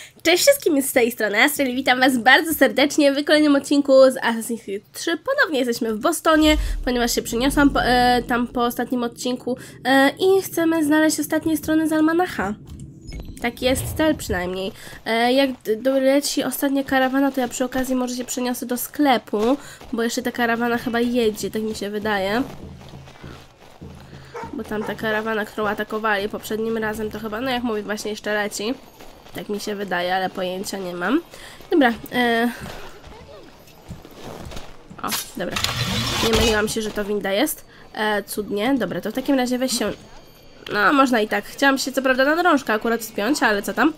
Cześć wszystkim, z tej strony Astral i witam was bardzo serdecznie w kolejnym odcinku z Assassin's Creed 3. Ponownie jesteśmy w Bostonie, ponieważ się przeniosłam tam po ostatnim odcinku i chcemy znaleźć ostatnie strony z almanacha. Taki jest cel przynajmniej. Jak doleci ostatnia karawana, to ja przy okazji może się przeniosę do sklepu, bo jeszcze ta karawana chyba jedzie, tak mi się wydaje. Bo tam ta karawana, którą atakowali poprzednim razem, to chyba, no jak mówię, właśnie jeszcze leci. Tak mi się wydaje, ale pojęcia nie mam. Dobra. O, dobra. Nie myliłam się, że to winda jest. Cudnie. Dobra, to w takim razie weź się... No, można i tak. Chciałam się co prawda na drążkę akurat wspiąć, ale co tam?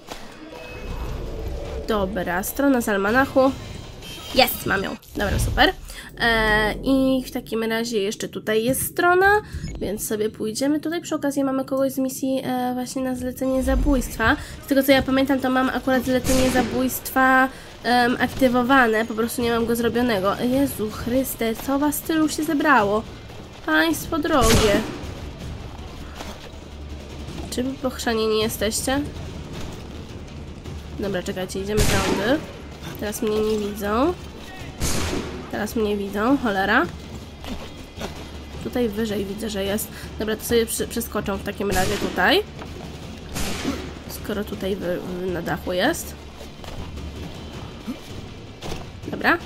Dobra, strona z almanachu. Jest, mam ją. Dobra, super. I w takim razie jeszcze tutaj jest strona, więc sobie pójdziemy. Tutaj przy okazji mamy kogoś z misji właśnie na zlecenie zabójstwa. Z tego co ja pamiętam, to mam akurat zlecenie zabójstwa aktywowane, po prostu nie mam go zrobionego. Jezu Chryste, co was tylu się zebrało? Państwo drogie. Czy wy pochrzanieni jesteście? Dobra, czekajcie, idziemy tędy. Teraz mnie nie widzą. Teraz mnie widzą, cholera. Tutaj wyżej widzę, że jest. Dobra, to sobie przeskoczą w takim razie tutaj. Skoro tutaj na dachu jest. Dobra.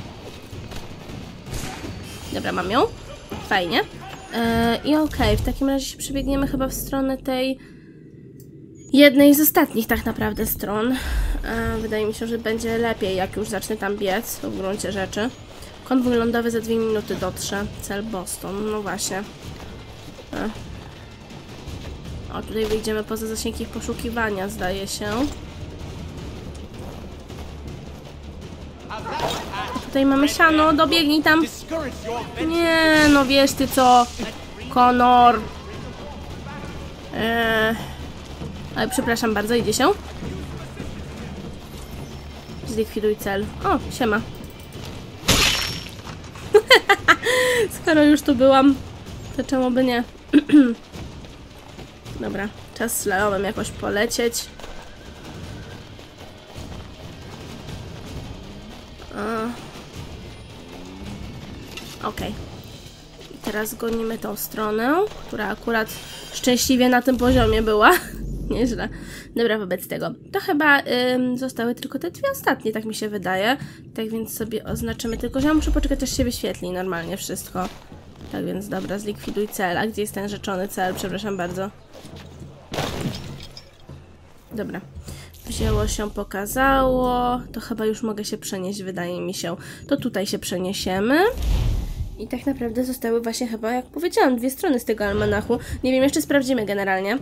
Dobra, mam ją. Fajnie. I okej, w takim razie się przebiegniemy chyba w stronę tej jednej z ostatnich tak naprawdę stron. Wydaje mi się, że będzie lepiej, jak już zacznę tam biec w gruncie rzeczy. Konwój lądowy za 2 minuty dotrze. Cel Boston, no właśnie. O, tutaj wyjdziemy poza zasięg ich poszukiwania, zdaje się. Tutaj mamy siano, dobiegnij tam. Nie, no wiesz ty co, Connor. Ale przepraszam bardzo, idzie się. Zlikwiduj cel. O, siema. Skoro już tu byłam, to czemu by nie? Dobra, czas slalomem jakoś polecieć. Okej. I teraz gonimy tą stronę, która akurat szczęśliwie na tym poziomie była. Nieźle. Dobra, wobec tego. To chyba zostały tylko te 2 ostatnie, tak mi się wydaje. Tak więc sobie oznaczymy. Tylko, że ja muszę poczekać, aż się wyświetli normalnie wszystko. Tak więc dobra, zlikwiduj cel. A gdzie jest ten rzeczony cel? Przepraszam bardzo. Dobra. Wzięło się, pokazało. To chyba już mogę się przenieść, wydaje mi się. To tutaj się przeniesiemy. I tak naprawdę zostały właśnie chyba, jak powiedziałam, 2 strony z tego almanachu. Nie wiem, jeszcze sprawdzimy generalnie,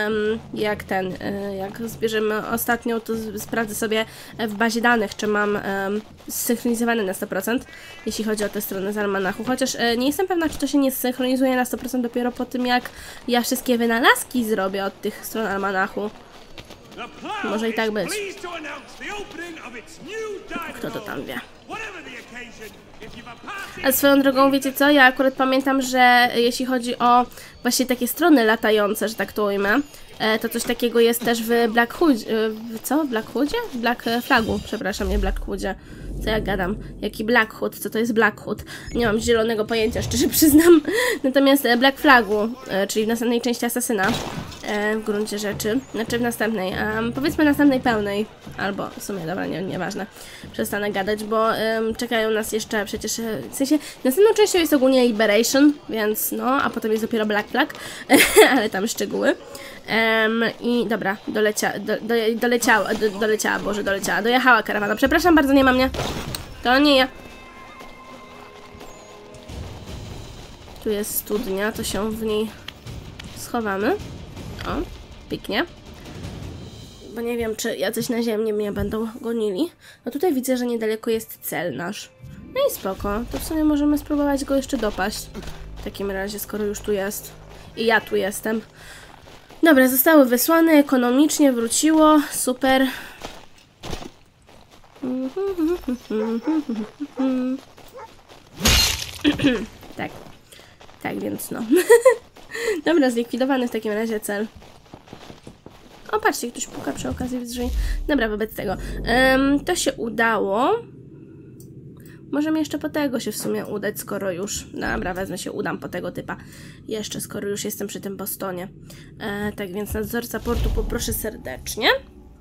jak zbierzemy ostatnią, to sprawdzę sobie w bazie danych, czy mam zsynchronizowane na 100%, jeśli chodzi o tę stronę z almanachu. Chociaż nie jestem pewna, czy to się nie zsynchronizuje na 100% dopiero po tym, jak ja wszystkie wynalazki zrobię od tych stron almanachu. Może i tak być. Kto to tam wie? A swoją drogą, wiecie co? Ja akurat pamiętam, że jeśli chodzi o właśnie takie strony latające, że tak to ujmę, to coś takiego jest też w Black Hoodzie. Co? W Black Hoodzie? W Black Flagu, przepraszam, nie Black Hoodzie. Co ja gadam? Jaki Black Hood? Co to jest Black Hood? Nie mam zielonego pojęcia, szczerze przyznam. Natomiast Black Flagu, czyli w następnej części Asasyna, w gruncie rzeczy. Znaczy w następnej, powiedzmy następnej pełnej. Albo w sumie, dobra, nieważne. Przestanę gadać, bo czekają nas jeszcze przecież, w sensie następną częścią jest ogólnie Liberation, więc no, a potem jest dopiero Black Flag, ale tam szczegóły. I dobra, dojechała karawana. Przepraszam bardzo, nie ma mnie. To nie ja. Tu jest studnia, to się w niej schowamy. O, pięknie. Bo nie wiem, czy jacyś na ziemi mnie będą gonili. No tutaj widzę, że niedaleko jest cel nasz. No i spoko, to w sumie możemy spróbować go jeszcze dopaść. W takim razie, skoro już tu jest. I ja tu jestem. Dobra, zostały wysłane, ekonomicznie wróciło, super. Tak. Tak, więc no. Dobra, zlikwidowany w takim razie cel. O, patrzcie, ktoś puka przy okazji w drzwi. Dobra, wobec tego. To się udało. Możemy jeszcze po tego się w sumie udać, skoro już... Dobra, udam po tego typa. Jeszcze, skoro już jestem przy tym Bostonie. Tak więc nadzorca portu poproszę serdecznie.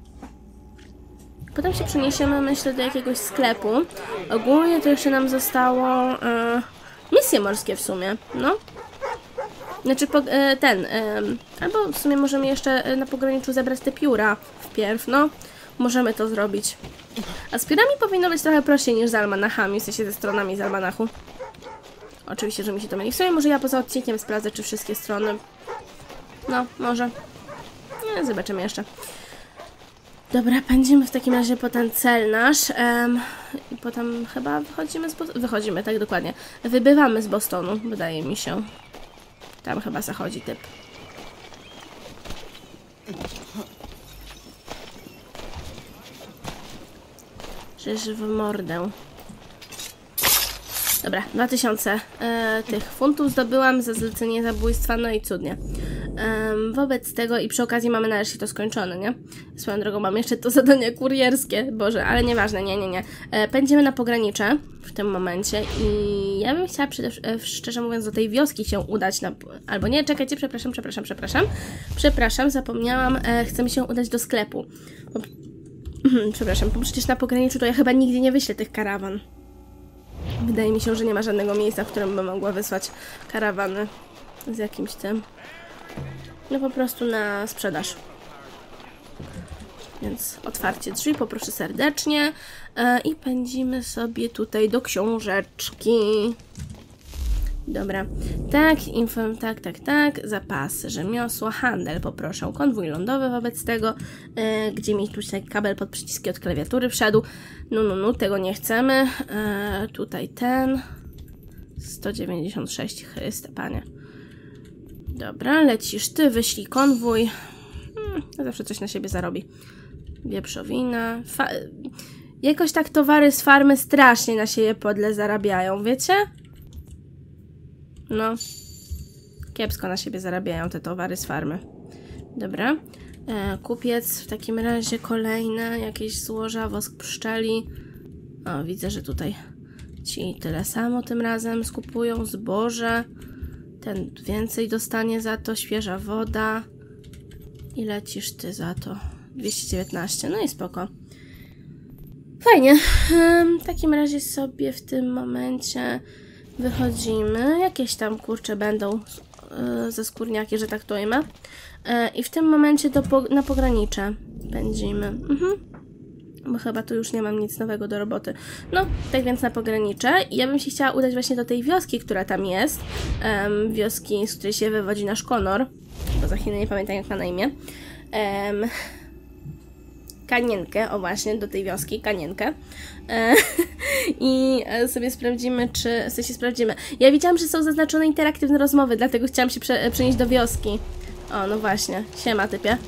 Potem się przeniesiemy, myślę, do jakiegoś sklepu. Ogólnie to jeszcze nam zostało... misje morskie w sumie, no. Znaczy, albo w sumie możemy jeszcze na pograniczu zebrać te pióra wpierw, no. Możemy to zrobić. A z piórami powinno być trochę prościej niż z almanachami, w sensie ze stronami z almanachu. Oczywiście, że mi się to myli. W sumie może ja poza odcinkiem sprawdzę, czy wszystkie strony... No, może. Nie, zobaczymy jeszcze. Dobra, pędzimy w takim razie po ten cel nasz. I potem chyba wychodzimy z Bostonu. Wychodzimy, tak dokładnie. Wybywamy z Bostonu, wydaje mi się. Tam chyba zachodzi typ. Czyż w mordę. Dobra, 2000 tych funtów zdobyłam za zlecenie zabójstwa, no i cudnie. Wobec tego i przy okazji mamy nareszcie to skończone, nie? Swoją drogą mam jeszcze to zadanie kurierskie, Boże, ale nieważne, nie. Pędzimy na pogranicze w tym momencie i ja bym chciała szczerze mówiąc do tej wioski się udać, albo nie, czekajcie, przepraszam, zapomniałam, chcę mi się udać do sklepu. Przepraszam, bo przecież na pograniczu to ja chyba nigdzie nie wyślę tych karawan. Wydaje mi się, że nie ma żadnego miejsca, w którym bym mogła wysłać karawany z jakimś tym. No po prostu na sprzedaż. Więc otwarcie drzwi, poproszę serdecznie. I pędzimy sobie tutaj do książeczki. Dobra. Tak, info, tak. Zapasy, rzemiosło, handel poproszę. Konwój lądowy wobec tego, gdzie mi tutaj kabel pod przyciski od klawiatury wszedł. No, tego nie chcemy. Tutaj ten. 196, Chryste, panie. Dobra, lecisz ty, wyślij konwój. Zawsze coś na siebie zarobi. Wieprzowina. Jakoś tak towary z farmy strasznie na siebie podle zarabiają, wiecie? No. Kiepsko na siebie zarabiają te towary z farmy. Dobra. Kupiec w takim razie kolejne jakieś złoża, wosk pszczeli. O, widzę, że tutaj ci tyle samo tym razem skupują zboże. Ten więcej dostanie za to, świeża woda. I lecisz ty za to? 219, no i spoko. Fajnie. W takim razie sobie w tym momencie wychodzimy. Jakieś tam, kurcze, będą ze skórniaki, że tak to ujmę. I w tym momencie na pogranicze pędzimy. Bo chyba tu już nie mam nic nowego do roboty. No, tak więc na pogranicze. I ja bym się chciała udać właśnie do tej wioski, która tam jest. Wioski, z której się wywodzi nasz Konor. Bo za chwilę nie pamiętam, jak ma na imię. Kanienkę, o właśnie, do tej wioski, Kanienkę. I sobie sprawdzimy, w sensie sprawdzimy. Ja widziałam, że są zaznaczone interaktywne rozmowy, dlatego chciałam się przenieść do wioski. O, no właśnie. Siema, typie.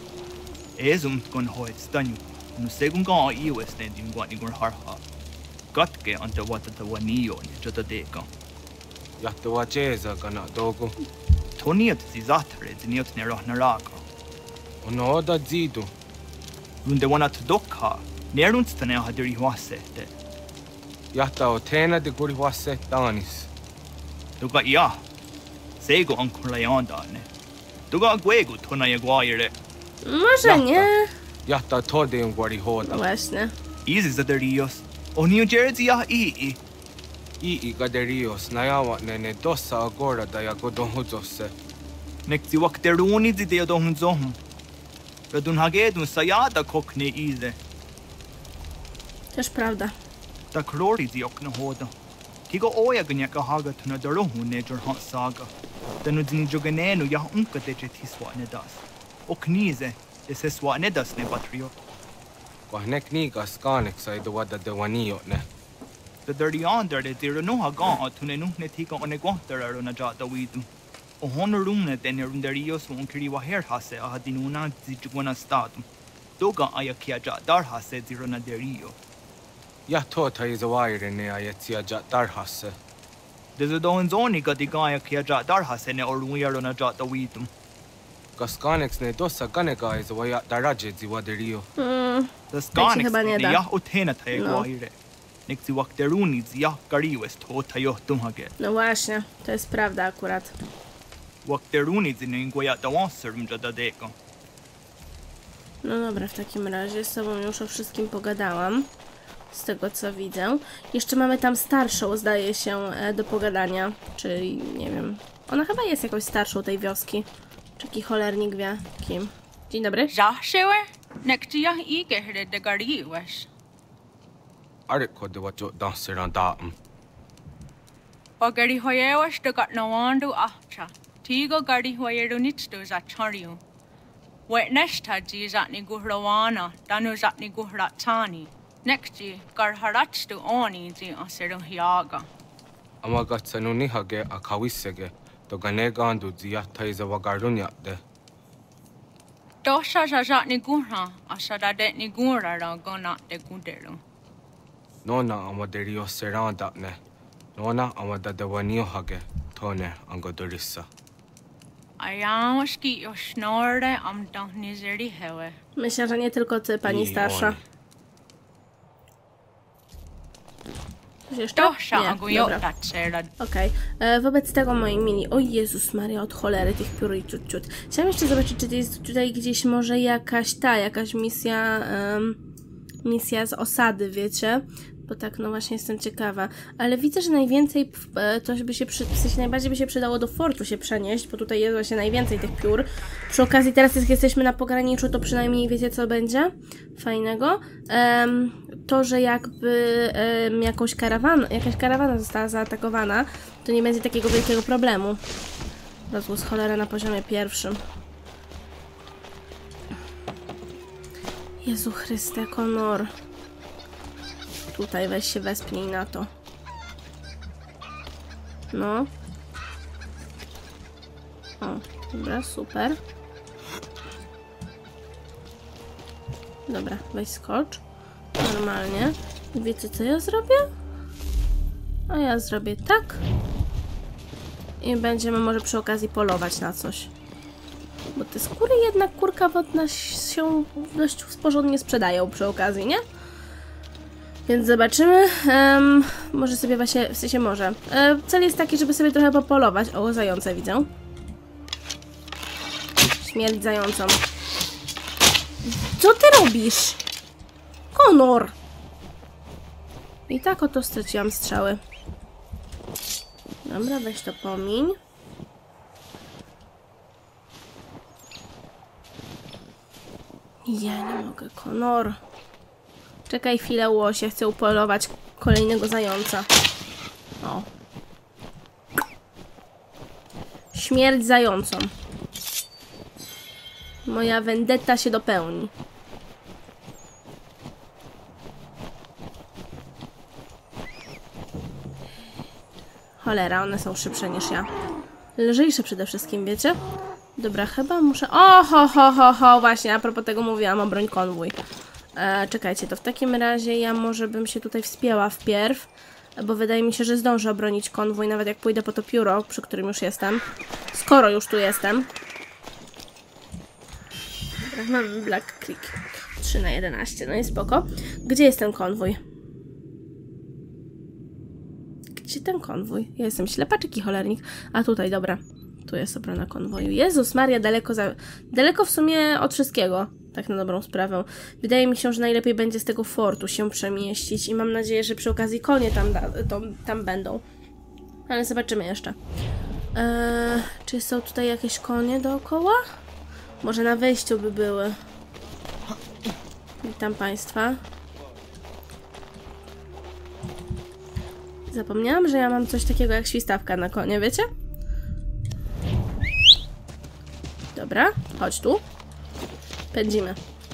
Nu segun ga ios ne din gwani gur harha. Katke anta wata ta waniyo ni jota deka. Jahta wa jeza kana dogo. Toniat si zatre diniot ne rohna raka. Ono oda zidu. Runde wana ta dokha. Nerunstane ha diri huasete. Jahta o tena de guri huase tanis. Duga ia. Sego ankun layandane. Duga gwegu tona ya gwaire. Może nie. Jahta tode un guri hoda. Właśnie. Easy za derios. O New Jersey ya ii. I gaderios nayawa ne dossa agora da ya godonhuzose. Nekti wakteruni di de dohunzohum. Radun hagedun sayada kokne ize. Też prawda. Ta krori di okna hoda. Kigo oya ganyaka haga tuna darohu ne jorhan saga. Tanu din joganenu ya unka de tiswa ne das. Oknize ese swa ne das ne batrio. Wahnek niga skanek sai do wada de waniyo ne. The dirty under de dira no haga tune nu ne tika one gwahtara na jata widu. O honorumne den runderios un kiri wa her hase a dinuna dijwana statum. Doga ayakia ja dar hase dirona derio. Ja tota is a wire ne ayetsia ja dar hase. There's a don zoni ga diga ayakia ja dar hase ne or we are on a jata widum. Kaskanex ne dossa kaneka ei se ja daraje ziwa derio. The Skanix chyba nie da. ja utena taje No. guaire. Niksi wakteruni ja kariwes to tayo tumhage. No właśnie, to jest prawda akurat. Wakteruni zinin guaya dawanserum jada deko. No dobra, w takim razie z tobą już o wszystkim pogadałam. Z tego co widzę. Jeszcze mamy tam starszą, zdaje się, do pogadania. Czyli, nie wiem. Ona chyba jest jakąś starszą tej wioski. Czy jaki cholernik wie kim. Dzień dobry. Joshua, nektia ikehre de gariwes. Arikko de wajo danseran daam. Pagari hoyewas de gat nawandu ahcha. Tigo gari hoyeru nitstu za chariu. Wetnesta ji zatni guhlawana, danu zatni guhratani. Nekti gar haratstu oni ji aseru hiaga. Amagatsanu nihage akawissege. To ganegandu zia taiza wagarunya de. Dosha za zatni guhra, asada detni gurara gona de guderu. Nona amaderio seranda ne. Nona amada de wanio hage. Tone angodorissa. Ayawaski yo snorde am nizeri hewe. Myślę, że nie tylko ty, pani starsza. Coś jeszcze? Dosha Nie, dobra. agujota tsera. Okej. Wobec tego, moi mili, o Jezus Maria, od cholery tych piór i ciut. Chciałam jeszcze zobaczyć, czy to jest tutaj gdzieś może jakaś misja, misja z osady, wiecie? Bo tak, no właśnie jestem ciekawa. Ale widzę, że najwięcej, to by się, w sensie najbardziej by się przydało do fortu się przenieść, bo tutaj jest właśnie najwięcej tych piór. Przy okazji teraz jak jesteśmy na pograniczu, to przynajmniej wiecie co będzie fajnego. To, że jakby jakaś karawana została zaatakowana, to nie będzie takiego wielkiego problemu. Rozgłos cholera na poziomie pierwszym. Jezu Chryste, Konor. Tutaj weź się wespnij na to. No. O, dobra, super. Dobra, weź skocz. Normalnie. I wiecie co ja zrobię? A ja zrobię tak. I będziemy może przy okazji polować na coś. Bo te skóry jednak kurka wodna się dość porządnie sprzedają przy okazji, nie? Więc zobaczymy. Może sobie właśnie, w sensie może. Cel jest taki, żeby sobie trochę popolować. O, zające widzę. Śmierć zającą. Co ty robisz? Konor! I tak oto straciłam strzały. Dobra, weź to pomiń. Ja nie mogę, Konor. Czekaj chwilę, łosie. Chcę upolować kolejnego zająca. O. Śmierć zającą. Moja vendetta się dopełni. Cholera, one są szybsze niż ja. Lżejsze przede wszystkim, wiecie? Dobra, chyba muszę... O, ho, właśnie, a propos tego mówiłam, obroń konwój. Czekajcie, to w takim razie ja może bym się tutaj wspięła wpierw, bo wydaje mi się, że zdążę obronić konwój, nawet jak pójdę po to pióro, przy którym już jestem. Skoro już tu jestem. Dobra, mam Black Click. 3/11, no i spoko. Gdzie jest ten konwój? Gdzie ten konwój? Ja jestem ślepa czy kicholernik? A tutaj, dobra. Tu jest obrona konwoju. Jezus Maria, daleko w sumie od wszystkiego. Tak na dobrą sprawę. Wydaje mi się, że najlepiej będzie z tego fortu się przemieścić i mam nadzieję, że przy okazji konie tam będą. Ale zobaczymy jeszcze. Czy są tutaj jakieś konie dookoła? Może na wejściu by były. Witam Państwa. Zapomniałam, że ja mam coś takiego jak świstawka na konie, wiecie? Dobra, chodź tu. Pędzimy.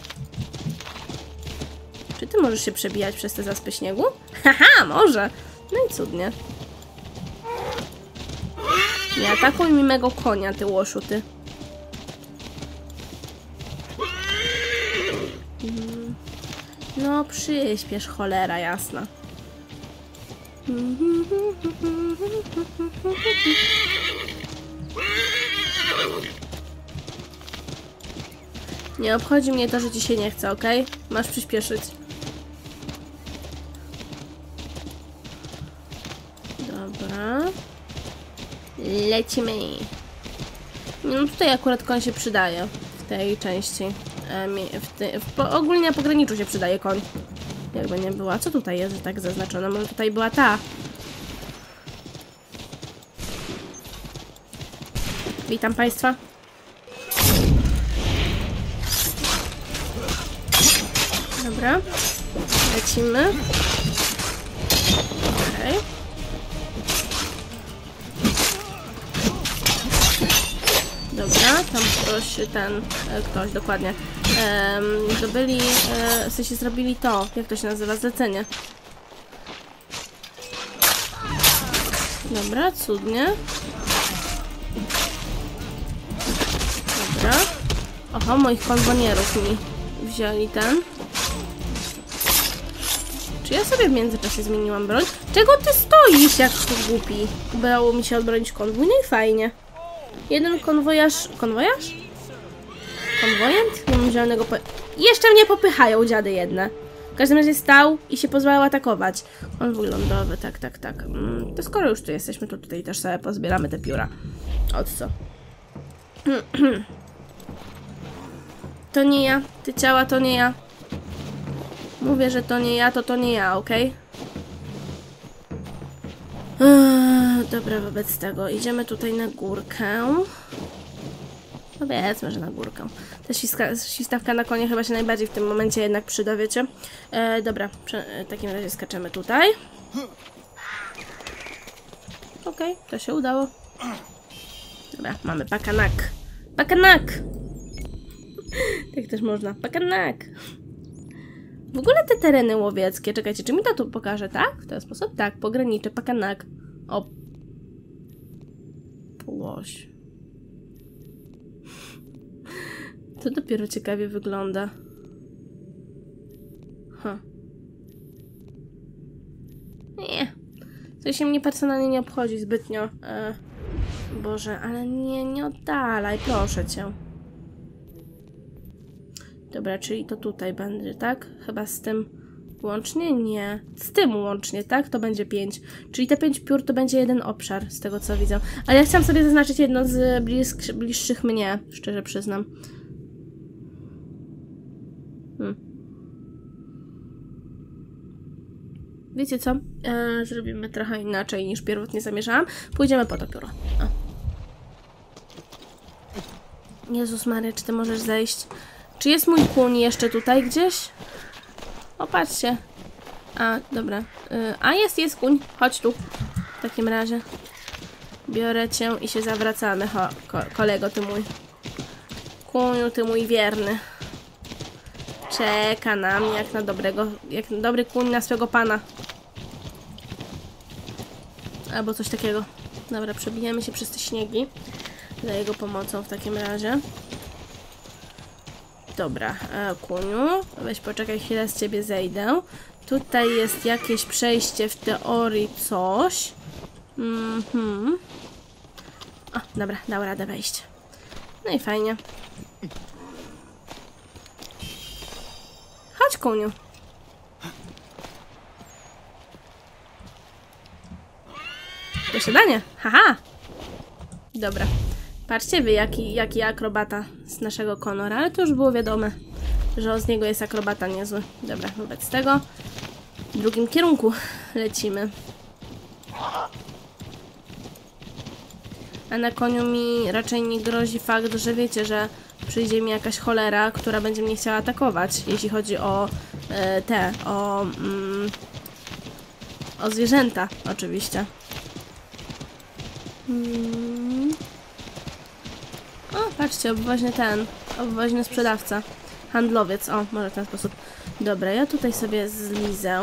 Czy ty możesz się przebijać przez te zaspy śniegu? Haha, może. No i cudnie. Nie atakuj mi mego konia, ty łoszu, ty. No, przyspiesz, cholera jasna. Nie obchodzi mnie to, że ci się nie chce, ok? Masz przyspieszyć. Dobra. Lecimy. No tutaj akurat koń się przydaje. W tej części. Ogólnie na pograniczu się przydaje koń. Jakby nie była. Co tutaj jest tak zaznaczone? Może tutaj była ta. Witam Państwa. Dobra. Lecimy. Okej. Dobra, tam ktoś dokładnie zdobyli, w sensie zrobili to, jak to się nazywa, zlecenie. Dobra, cudnie. Dobra. Oho, moich konwonierów mi wzięli ten. Czy ja sobie w międzyczasie zmieniłam broń? Czego ty stoisz jak głupi? Udało mi się odbronić konwój, no i fajnie. Jeden konwojarz... Konwojarz? Konwojent? Nie mam żadnego Jeszcze mnie popychają dziady jedne. W każdym razie stał i się pozwalał atakować. Konwój lądowy, tak. To skoro już tu jesteśmy, to tutaj też sobie pozbieramy te pióra. Od co? To nie ja. Te ciała to nie ja. Mówię, że to nie ja, to nie ja, okej? Dobra, wobec tego idziemy tutaj na górkę. Powiedzmy, że na górkę. Ta świstawka na konie chyba się najbardziej w tym momencie jednak przyda, wiecie? Dobra, w takim razie skaczemy tutaj. Okej, to się udało. Dobra, mamy pakanak. Pakanak! Tak też można. Pakanak! W ogóle te tereny łowieckie, czekajcie, czy mi to tu pokaże, tak? W ten sposób? Tak, pogranicze, pakanak. O. Płoś. To dopiero ciekawie wygląda. Nie. To się mnie personalnie nie obchodzi zbytnio. Boże, ale nie oddalaj, proszę cię. Dobra, czyli to tutaj będzie, tak? Chyba z tym łącznie? Nie. Z tym łącznie, tak? To będzie 5. Czyli te 5 piór to będzie jeden obszar, z tego co widzę. Ale ja chciałam sobie zaznaczyć jedno z bliższych mnie, szczerze przyznam. Wiecie co? Zrobimy trochę inaczej niż pierwotnie zamierzałam. Pójdziemy po to pióro. Jezus Maria, czy ty możesz zejść? Czy jest mój kuń jeszcze tutaj gdzieś? O, patrzcie. A, dobra. Jest kuń. Chodź tu. W takim razie. Biorę cię i się zawracamy. Kolego, ty mój. Kuniu, ty mój wierny. Czeka na mnie jak na dobry kuń na swego pana. Albo coś takiego. Dobra, przebijamy się przez te śniegi. Za jego pomocą w takim razie. Dobra, kuniu, weź poczekaj chwilę, z ciebie zejdę. Tutaj jest jakieś przejście, w teorii coś. O, dobra, dał radę wejść. No i fajnie. Chodź, kuniu. Posiadanie, haha. Dobra. Patrzcie wy, jaki akrobata z naszego Conora, ale to już było wiadome, że z niego jest akrobata niezły. Dobra, wobec tego w drugim kierunku lecimy. A na koniu mi raczej nie grozi fakt, że wiecie, że przyjdzie mi jakaś cholera, która będzie mnie chciała atakować, jeśli chodzi o o zwierzęta, oczywiście. O, patrzcie, obwoźny sprzedawca. Handlowiec, o, może w ten sposób. Dobra, ja tutaj sobie zlizę.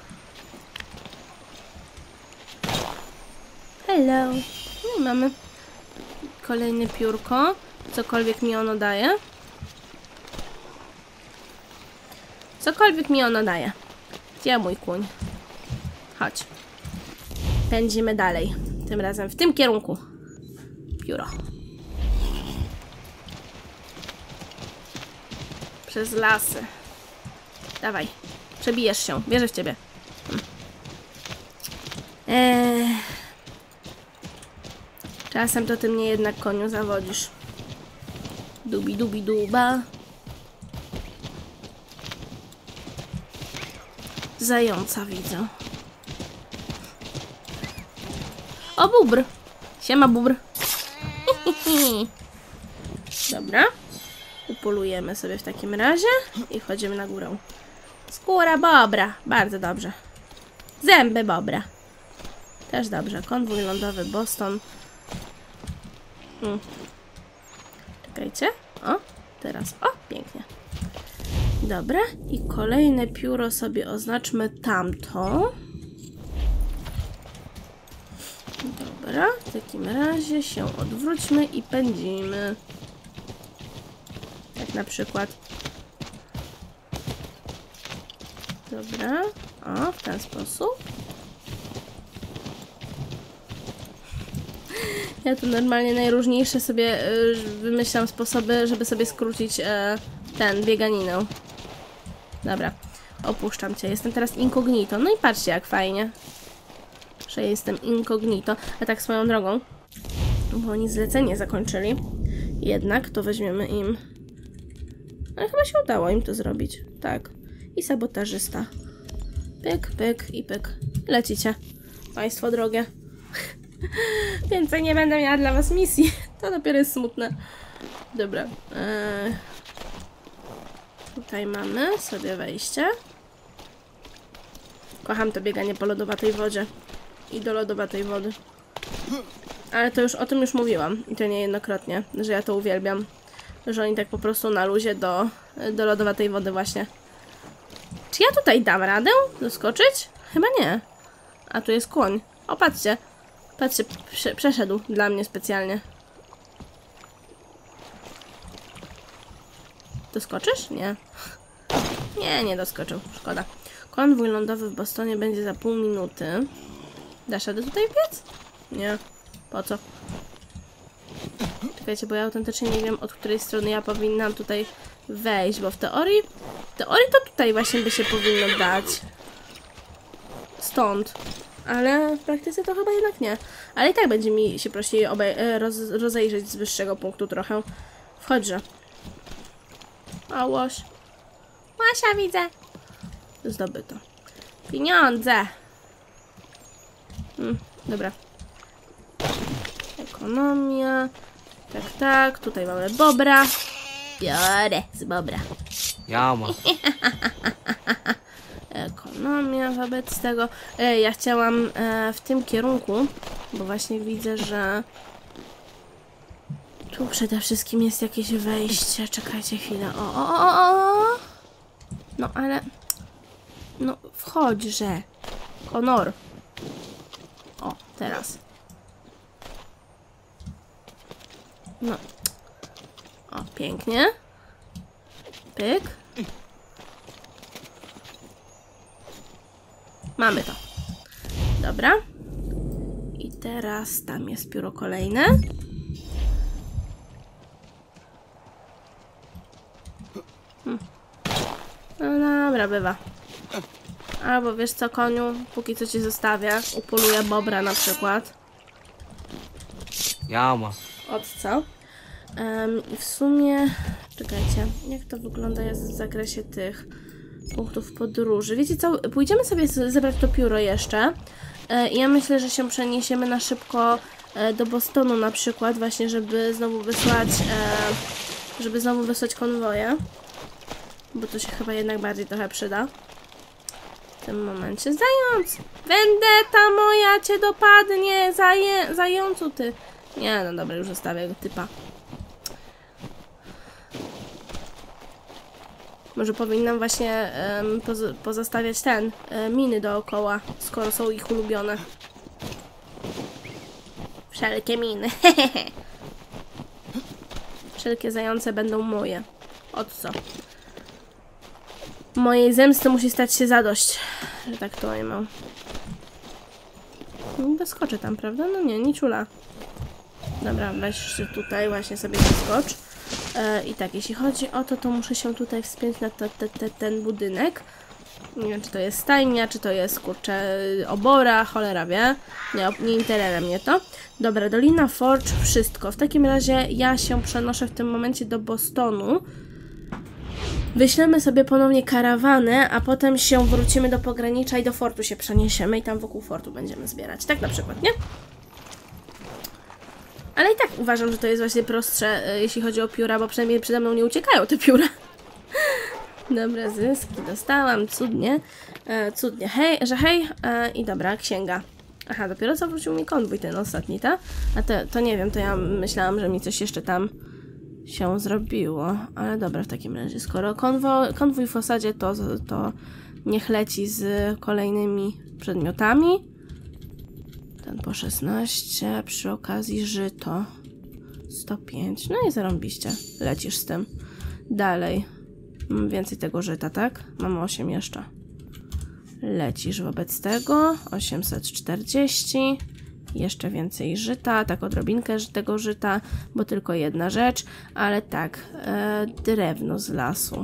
Hello. No i mamy kolejne piórko. Cokolwiek mi ono daje. Cokolwiek mi ono daje. Gdzie mój kuń? Chodź. Pędzimy dalej. Tym razem w tym kierunku. Pióro. Przez lasy. Dawaj. Przebijesz się. Wierzę w ciebie. Czasem to ty mnie jednak, koniu, zawodzisz. Dubi dubi duba. Zająca widzę. O, bubr. Siema, bubr. Dobra. Upolujemy sobie w takim razie i wchodzimy na górę. Skóra bobra. Bardzo dobrze. Zęby bobra. Też dobrze. Konwój lądowy Boston. Czekajcie. O, teraz. O, pięknie. Dobra. I kolejne pióro sobie oznaczmy tamto. Dobra. W takim razie się odwróćmy i pędzimy. Jak na przykład. Dobra. O, w ten sposób. Ja tu normalnie najróżniejsze sobie wymyślam sposoby, żeby sobie skrócić ten bieganinę. Dobra. Opuszczam cię. Jestem teraz incognito. No i patrzcie, jak fajnie, że jestem incognito. A tak swoją drogą, bo oni zlecenie zakończyli. Jednak to weźmiemy im. Ale chyba się udało im to zrobić. Tak. I sabotażysta. Pyk, pyk i pyk. Lecicie. Państwo drogie. Więcej nie będę miała dla was misji. To dopiero jest smutne. Dobra. Tutaj mamy sobie wejście. Kocham to bieganie po lodowatej wodzie. I do lodowatej wody. Ale to już o tym już mówiłam. I to niejednokrotnie, że ja to uwielbiam. Że oni tak po prostu na luzie do lodowatej wody właśnie. Czy ja tutaj dam radę doskoczyć? Chyba nie. A tu jest koń. O, patrzcie. Patrzcie, przeszedł dla mnie specjalnie. Doskoczysz? Nie. Nie doskoczył. Szkoda. Konwój lądowy w Bostonie będzie za pół minuty. Dasz radę tutaj biec? Nie. Po co? Czekajcie, bo ja autentycznie nie wiem, od której strony ja powinnam tutaj wejść, bo w teorii to tutaj właśnie by się powinno dać. Stąd. Ale w praktyce to chyba jednak nie. Ale i tak będzie mi się prościej rozejrzeć z wyższego punktu trochę. Wchodźże. O, łoś. Łasia widzę. Zdobyto. Pieniądze. Dobra. Ekonomia. Tak. Tutaj mamy bobra. Biorę z bobra. Jama. Ekonomia wobec tego. Ja chciałam w tym kierunku, bo właśnie widzę, że tu przede wszystkim jest jakieś wejście. Czekajcie chwilę. O. No ale... No wchodźże. Konor. O, teraz. No. O, pięknie. Pyk. Mamy to. Dobra. I teraz tam jest pióro kolejne. No dobra, bywa. Albo wiesz co, koniu, póki co ci zostawię. Upoluję bobra na przykład. Jama. Od co? I w sumie... Czekajcie, jak to wygląda w zakresie tych punktów podróży? Wiecie co? Pójdziemy sobie zebrać to pióro jeszcze. I ja myślę, że się przeniesiemy na szybko do Bostonu na przykład, właśnie żeby znowu wysłać konwoje. Bo to się chyba jednak bardziej trochę przyda. W tym momencie. Zając! Vendetta moja cię dopadnie! Zającu ty! Nie, no dobra, już zostawię go typa. Może powinnam właśnie pozostawiać miny dookoła, skoro są ich ulubione. Wszelkie miny. Wszelkie zające będą moje. Od co? Mojej zemsty musi stać się zadość, że tak to ujmę. Doskoczę tam, prawda? No nie, niczula. Dobra, weź tutaj właśnie sobie doskocz. I tak, jeśli chodzi o to, to muszę się tutaj wspiąć na ten budynek. Nie wiem, czy to jest stajnia, czy to jest, kurczę, obora, cholera wie. Nie interesuje mnie to. Dobra, Dolina Forge, wszystko. W takim razie ja się przenoszę w tym momencie do Bostonu. Wyślemy sobie ponownie karawanę, a potem się wrócimy do pogranicza i do fortu się przeniesiemy i tam wokół fortu będziemy zbierać. Tak na przykład, nie? Ale i tak uważam, że to jest właśnie prostsze, jeśli chodzi o pióra, bo przynajmniej przede mną nie uciekają te pióra. Dobra, zyski dostałam, cudnie. Cudnie, hej, że hej. I dobra, księga. Aha, dopiero co wrócił mi konwój ten ostatni, tak? A to nie wiem, to ja myślałam, że mi coś jeszcze tam się zrobiło. Ale dobra, w takim razie, skoro konwój w osadzie, to niech leci z kolejnymi przedmiotami. Ten po 16, przy okazji żyto 105, no i zarąbiście, lecisz z tym. Dalej, mam więcej tego żyta, tak? Mam 8 jeszcze. Lecisz wobec tego, 840, jeszcze więcej żyta, tak odrobinkę tego żyta, bo tylko jedna rzecz, ale tak, drewno z lasu.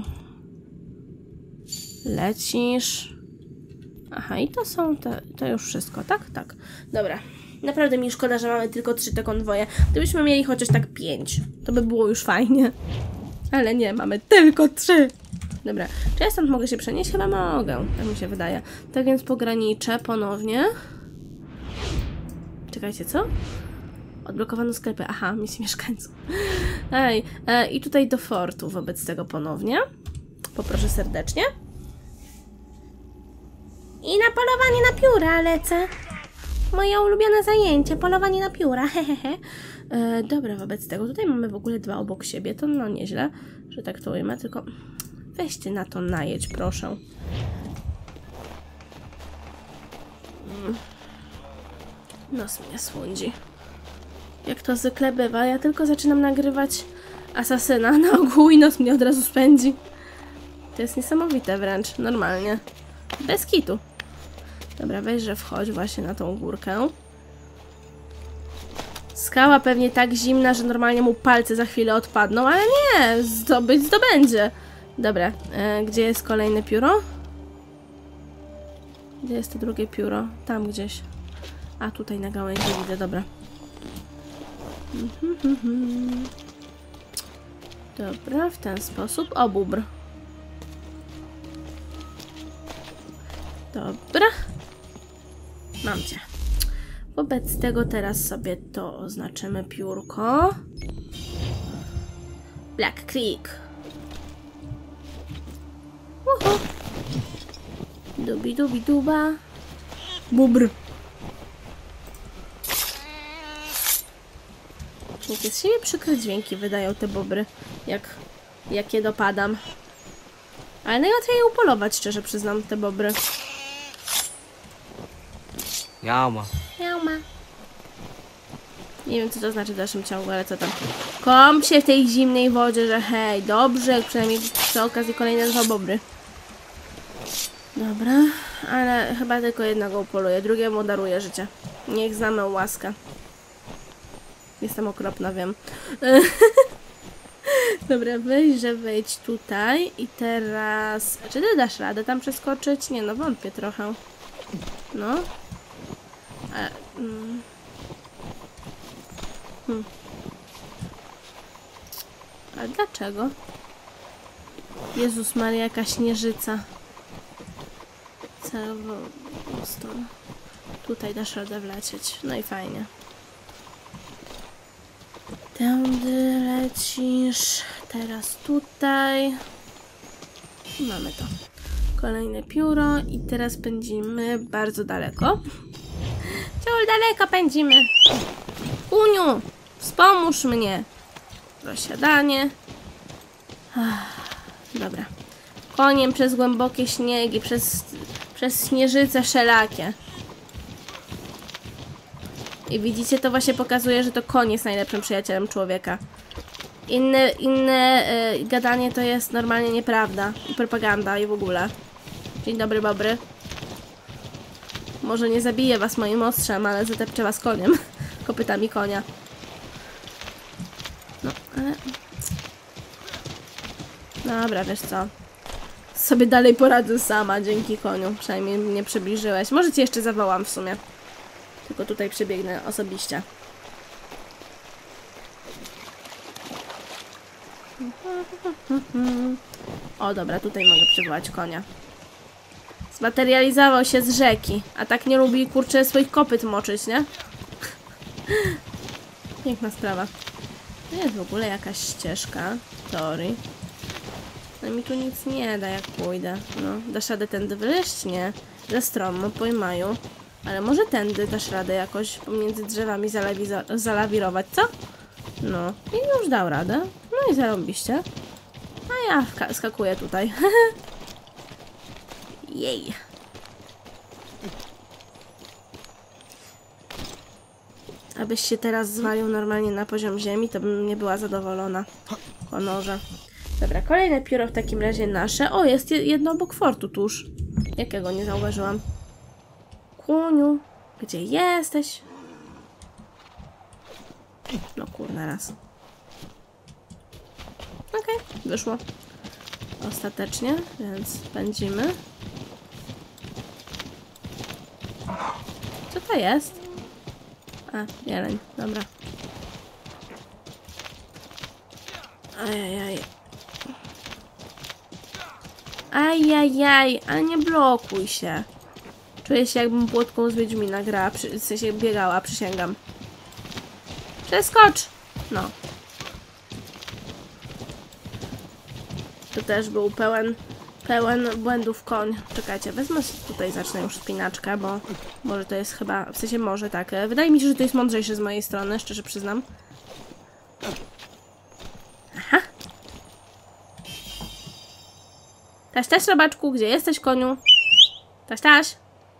Lecisz. Aha, i to są to już wszystko, tak? Tak. Dobra. Naprawdę mi szkoda, że mamy tylko 3 te konwoje. Gdybyśmy mieli chociaż tak 5, to by było już fajnie. Ale nie, mamy tylko 3. Dobra. Czy ja stąd mogę się przenieść? Chyba mogę. Tak mi się wydaje. Tak więc pograniczę ponownie. Czekajcie, co? Odblokowano sklepy. Aha, misji mieszkańców. Ej, i tutaj do fortu wobec tego ponownie. Poproszę serdecznie. I na polowanie na pióra lecę. Moje ulubione zajęcie, polowanie na pióra, hehehe. Dobra, wobec tego tutaj mamy w ogóle 2 obok siebie, to no nieźle, że tak to ujmę, tylko weźcie na to najedź, proszę. Nos mnie słodzi. Jak to zwykle bywa, ja tylko zaczynam nagrywać Asasyna na ogół i nos mnie od razu spędzi. To jest niesamowite wręcz, normalnie. Bez kitu. Dobra, weź, że wchodź właśnie na tą górkę. Skała pewnie tak zimna, że normalnie mu palce za chwilę odpadną, ale nie, zdobędzie. Dobra, gdzie jest kolejne pióro? Gdzie jest to drugie pióro? Tam gdzieś. A, tutaj na gałęzi widzę, dobra. Dobra, w ten sposób. O, bóbr. Dobra. Mam cię. Wobec tego teraz sobie to oznaczymy piórko. Black Creek. Dubi dubi duba. Bóbr. Jakie z siebie przykre dźwięki wydają te bobry, jak je dopadam. Ale najłatwiej je upolować, szczerze przyznam, te bobry. Jauma. Jauma. Nie wiem, co to znaczy w dalszym ciągu, ale co tam. Kąp się w tej zimnej wodzie, że hej, dobrze, przynajmniej przy okazji kolejne 2 bobry. Dobra, ale chyba tylko jednego upoluję, drugiemu daruję życie. Niech znamy łaskę. Jestem okropna, wiem. Dobra, wejdź tutaj i teraz... Czy ty dasz radę tam przeskoczyć? Nie, no wątpię trochę. No. Ale dlaczego? Jezus Maria, jaka śnieżyca. Cały Boston. Tutaj dasz radę wlecieć. No i fajnie. Tędy lecisz. Teraz tutaj. Mamy to. Kolejne pióro i teraz pędzimy bardzo daleko. Ciągle daleko pędzimy. Kuniu, wspomóż mnie. Rozsiadanie. Dobra. Koniem przez głębokie śniegi, przez śnieżyce wszelakie. I widzicie, to właśnie pokazuje, że to koń jest najlepszym przyjacielem człowieka. Inne gadanie to jest normalnie nieprawda. I propaganda i w ogóle. Dzień dobry, bobry. Może nie zabiję was moim ostrzem, ale zatepczę was koniem. Kopytami konia. No, ale... Dobra, wiesz co? Sobie dalej poradzę sama, dzięki koniu. Przynajmniej mnie przybliżyłeś. Może cię jeszcze zawołam w sumie. Tylko tutaj przebiegnę osobiście. O, dobra, tutaj mogę przywołać konia. Zmaterializował się z rzeki. A tak nie lubi, kurczę, swoich kopyt moczyć, nie? Piękna sprawa. To jest w ogóle jakaś ścieżka w teorii. No mi tu nic nie da, jak pójdę. No, dasz radę tędy wyleźć? Nie. Za stromo, pojmaju. Ale może tędy dasz radę jakoś pomiędzy drzewami zalawirować, co? No, i już dał radę. No i zarąbiście. A ja skakuję tutaj. Jej. Abyś się teraz zwalił normalnie na poziom ziemi, to bym nie była zadowolona. Honorze. Dobra, kolejne pióro w takim razie nasze. O, jest jedno obok fortu tuż. Jakiego nie zauważyłam? Kuniu, gdzie jesteś? No kurna raz. Okej, wyszło. Ostatecznie, więc pędzimy. Co to jest? A, jeleń, dobra. Ajajaj. Ajajaj, ale nie blokuj się. Czuję się, jakbym płotką z Wiedźmina grała, w sensie biegała, przysięgam. Przeskocz! No. To też był pełen błędów koń. Czekajcie, wezmę tutaj, zacznę już spinaczkę, bo może to jest chyba, w sensie może tak. Wydaje mi się, że to jest mądrzejsze z mojej strony, szczerze przyznam. Aha. Taś, robaczku, gdzie jesteś, koniu? Taś.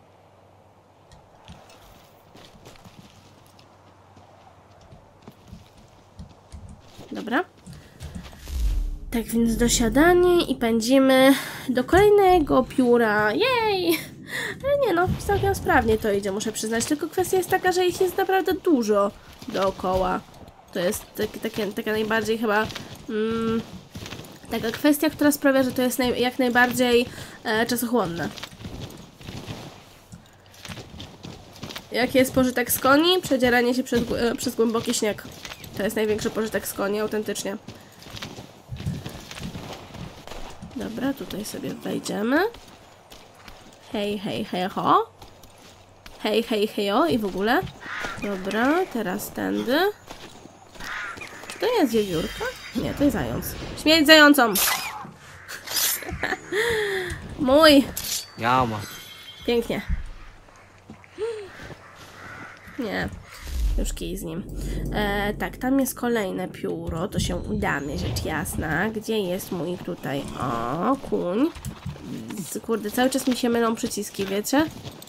Dobra. Tak więc dosiadanie i pędzimy do kolejnego pióra. Jej! Ale nie no, całkiem sprawnie to idzie, muszę przyznać. Tylko kwestia jest taka, że ich jest naprawdę dużo dookoła. To jest taka najbardziej chyba... taka kwestia, która sprawia, że to jest jak najbardziej czasochłonne. Jaki jest pożytek z koni? Przedzieranie się przez głęboki śnieg. To jest największy pożytek z koni, autentycznie. Dobra, tutaj sobie wejdziemy. Hej, ho. Hej, o i w ogóle. Dobra, teraz tędy. Czy to jest wiewiórka? Nie, to jest zając. Śmierć zającą! Mój! Jama. Pięknie. Nie. Już kij z nim. Tak, tam jest kolejne pióro. To się udamy, rzecz jasna. Gdzie jest mój tutaj? O, kuń. Kurde, cały czas mi się mylą przyciski, wiecie?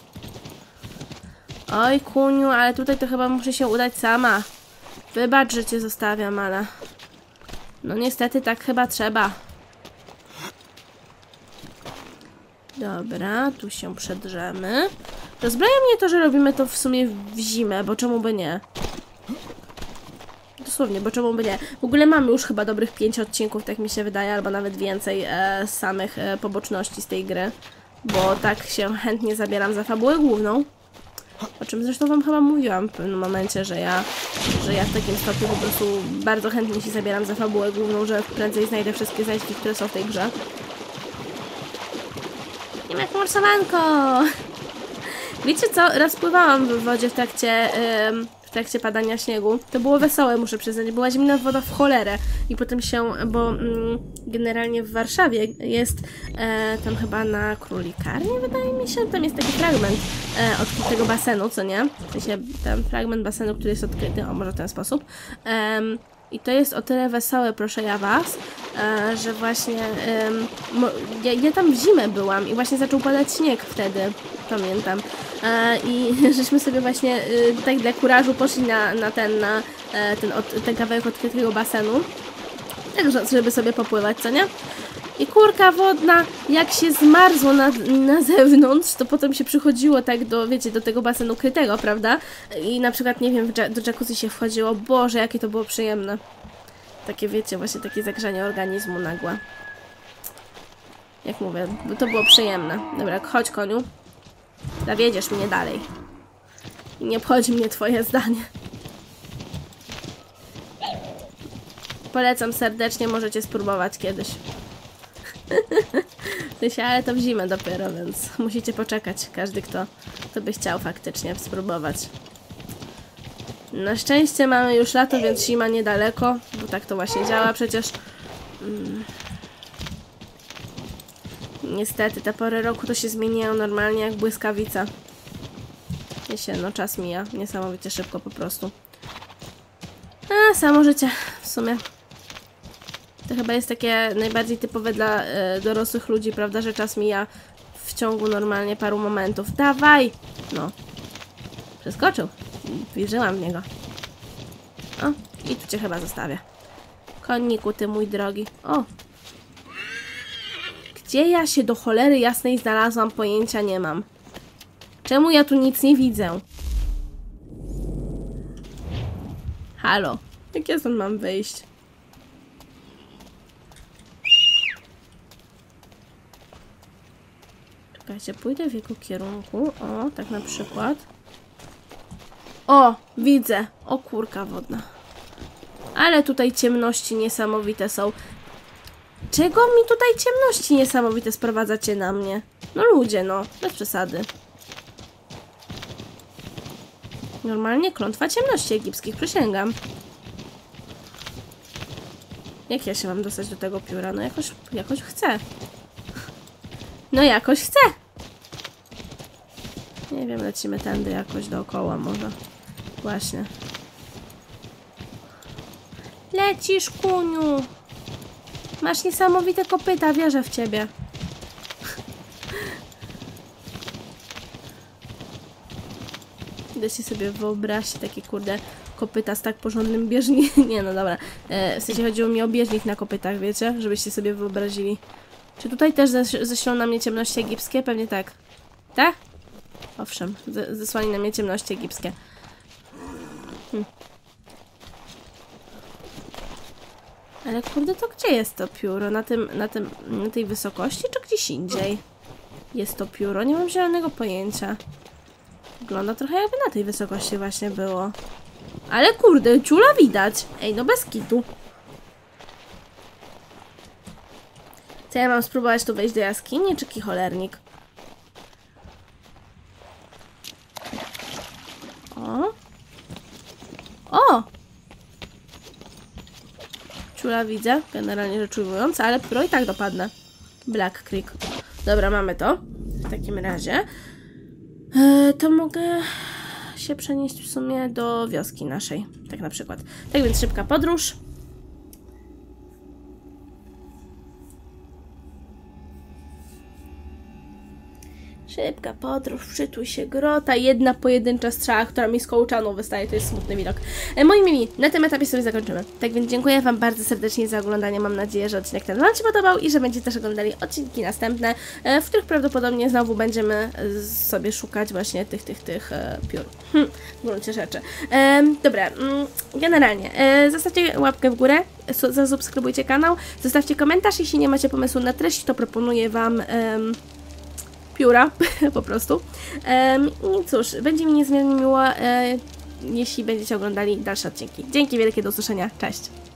Oj, kuniu, ale tutaj to chyba muszę się udać sama. Wybacz, że cię zostawiam, ale... no niestety tak chyba trzeba. Dobra, tu się przedrzemy. Rozbraja mnie to, że robimy to w sumie w zimę, bo czemu by nie? Dosłownie, bo czemu by nie? W ogóle mamy już chyba dobrych 5 odcinków, tak mi się wydaje, albo nawet więcej samych poboczności z tej gry. Bo tak się chętnie zabieram za fabułę główną. O czym zresztą wam chyba mówiłam w pewnym momencie, że ja w takim stopniu po prostu bardzo chętnie się zabieram za fabułę główną, że prędzej znajdę wszystkie znajdźki, które są w tej grze. Nie ma jak morsowanko! Wiecie co? Raz pływałam w wodzie w trakcie padania śniegu. To było wesołe, muszę przyznać. Była zimna woda w cholerę. I potem się, bo generalnie w Warszawie jest tam chyba na Królikarni, wydaje mi się. Tam jest taki fragment odkrytego basenu, co nie? W sensie ten fragment basenu, który jest odkryty, o może w ten sposób. I to jest o tyle wesołe, proszę ja was, że właśnie ja tam w zimę byłam i właśnie zaczął padać śnieg wtedy, pamiętam. I żeśmy sobie właśnie tak dla kurażu poszli na ten kawałek odkrytego basenu, tak żeby sobie popływać, co nie? I kurka wodna, jak się zmarzło na zewnątrz, to potem się przychodziło tak do, wiecie, do tego basenu krytego, prawda? I na przykład, nie wiem, do jacuzzi się wchodziło. Boże, jakie to było przyjemne. Takie, wiecie, właśnie takie zagrzanie organizmu nagłe. Jak mówię, bo to było przyjemne. Dobra, chodź koniu. Zawiedziesz mnie dalej. I nie obchodzi mnie twoje zdanie. Polecam serdecznie, możecie spróbować kiedyś. Ale to w zimę dopiero, więc musicie poczekać. Każdy, kto by chciał faktycznie spróbować. Na szczęście mamy już lato, więc zima niedaleko, bo tak to właśnie działa przecież. Niestety, te pory roku to się zmieniają normalnie jak błyskawica. No czas mija niesamowicie szybko po prostu. A, samo życie w sumie. To chyba jest takie najbardziej typowe dla dorosłych ludzi, prawda, że czas mija w ciągu normalnie paru momentów. Dawaj! No. Przeskoczył. Wierzyłam w niego. O, i tu cię chyba zostawię. Konniku, ty mój drogi. O! Gdzie ja się do cholery jasnej znalazłam, pojęcia nie mam. Czemu ja tu nic nie widzę? Halo. Jak ja stąd mam wyjść? Czekajcie, pójdę w jego kierunku. O, tak na przykład. O, widzę. O, kurka wodna. Ale tutaj ciemności niesamowite są. Czego mi tutaj ciemności niesamowite sprowadzacie na mnie? No ludzie, no. Bez przesady. Normalnie klątwa ciemności egipskich, przysięgam. Jak ja się mam dostać do tego pióra? No jakoś chcę. No jakoś chcę. Nie wiem, lecimy tędy jakoś dookoła może. Właśnie. Lecisz, kuniu. Masz niesamowite kopyta, wierzę w ciebie. Idę sobie wyobrazić takie kurde kopyta z tak porządnym bieżnikiem. Nie, no dobra. W sensie chodziło mi o bieżnik na kopytach, wiecie? Żebyście sobie wyobrazili. Czy tutaj też ześlą na mnie ciemności egipskie? Pewnie tak. Tak? Owszem, zesłali na mnie ciemności egipskie. Ale kurde, to gdzie jest to pióro? Na tej wysokości, czy gdzieś indziej? Jest to pióro? Nie mam zielonego pojęcia. Wygląda trochę jakby na tej wysokości właśnie było. Ale kurde, ciula widać. Ej, no bez kitu. Co ja mam spróbować tu wejść do jaskini, czy kicholernik? O! O! Ciula widzę, generalnie rzecz ujmując, ale pióro i tak dopadnę. Black Creek. Dobra, mamy to. W takim razie to mogę się przenieść w sumie do wioski naszej. Tak na przykład. Tak więc szybka podróż. Szybka podróż, przytuj się grota, jedna pojedyncza strzała, która mi z kołczanu wystaje, to jest smutny widok. Moi mili, na tym etapie sobie zakończymy. Tak więc dziękuję Wam bardzo serdecznie za oglądanie, mam nadzieję, że odcinek ten Wam się podobał i że będziecie też oglądali odcinki następne, w których prawdopodobnie znowu będziemy sobie szukać właśnie tych piór. W gruncie rzeczy. Dobra, generalnie, zostawcie łapkę w górę, zasubskrybujcie kanał, zostawcie komentarz, jeśli nie macie pomysłu na treść, to proponuję Wam pióra, po prostu. I cóż, będzie mi niezmiernie miło, jeśli będziecie oglądali dalsze odcinki. Dzięki wielkie, do usłyszenia, cześć!